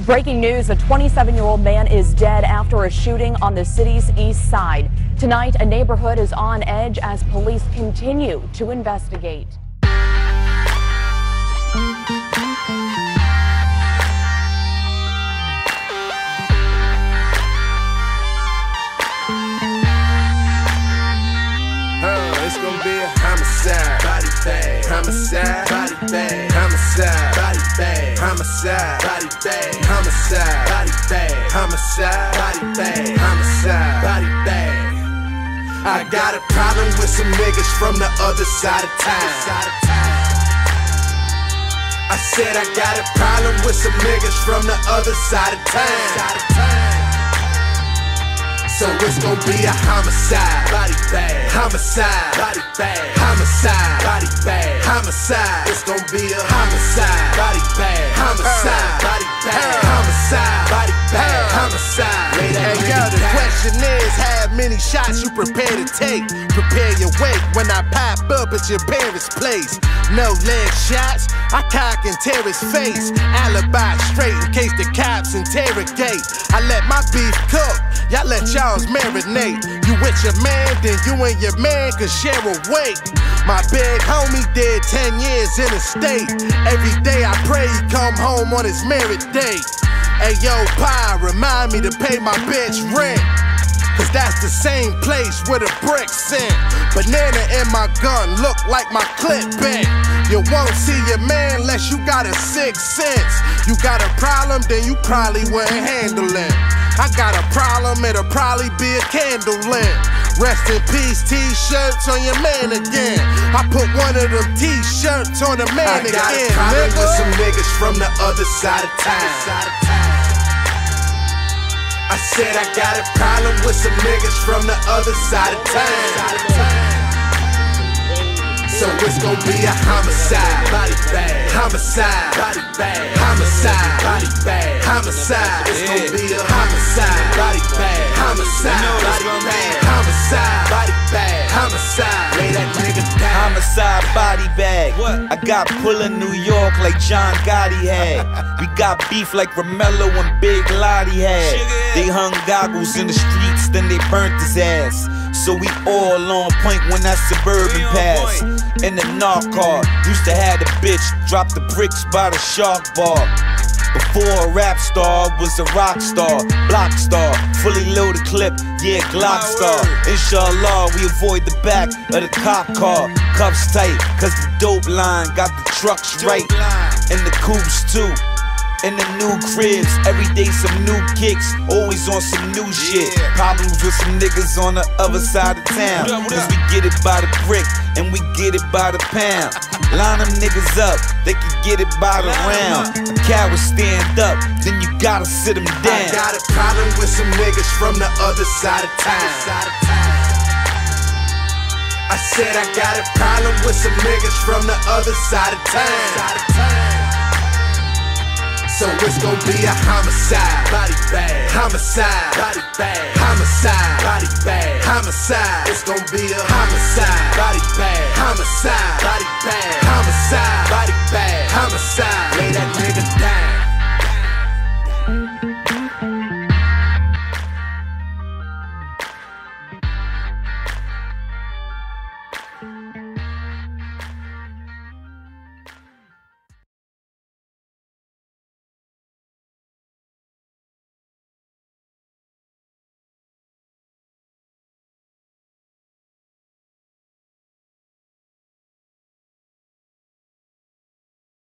Breaking news, a 27-year-old man is dead after a shooting on the city's east side. Tonight, a neighborhood is on edge as police continue to investigate. It's gonna be a homicide, body bag, homicide, body bag, homicide, body bag, homicide, body bag, homicide, body bag, homicide, body bag, homicide, body bag. I got a problem with some niggas from the other side of town. I said I got a problem with some niggas from the other side of town. So it's gonna be a homicide, body bag, homicide, body bag, homicide, body bag, homicide. It's gonna be a homicide, body bag, homicide, body bag, homicide, body bag, homicide. Hey yo, the question is, how many shots you prepare to take? Prepare your weight when I pop up at your parents' place. No leg shots, I cock and tear his face. Alibi straight in case the cops interrogate. I let my beef cook, y'all let y'all's marinate. You with your man, then you and your man can share a weight. My big homie did 10 years in the state. Every day I pray he come home on his merit date. Hey yo, Pa, remind me to pay my bitch rent, cause that's the same place where the bricks sent. Banana in my gun, look like my clip bent. You won't see your man unless you got a sixth sense. You got a problem, then you probably wouldn't handle it. I got a problem, it'll probably be a candle lit. Rest in peace, t-shirts on your man again. I put one of them t-shirts on the man again. I got a problem with some niggas from the other side of town. I said I got a problem with some niggas from the other side of town. So it's gonna be a homicide, body bag, homicide, body bag, homicide, body bag, homicide. It's gonna be a homicide, body bag, homicide, body bag, homicide, body bag, homicide. Lay that nigga down. Homicide, body bag. I got pull in New York like John Gotti had. We got beef like Romello and Big Lottie had. They hung goggles in the streets, then they burnt his ass. So we all on point when that Suburban passed. In the knock car, used to have the bitch drop the bricks by the shark bar. Before a rap star, was a rock star, block star, fully loaded clip, yeah, Glock star. Inshallah, we avoid the back of the cop car. Cuffs tight, cause the dope line got the trucks right. And the coupes too. In the new cribs, every day some new kicks, always on some new shit. Problems with some niggas on the other side of town, cause we get it by the brick and we get it by the pound. Line them niggas up, they can get it by the round. A coward stand up, then you gotta sit them down. I got a problem with some niggas from the other side of town. I said I got a problem with some niggas from the other side of town. So it's gonna be a homicide, body bag, homicide, body bag, homicide, body bag, homicide. It's gonna be a homicide, body bag, homicide, body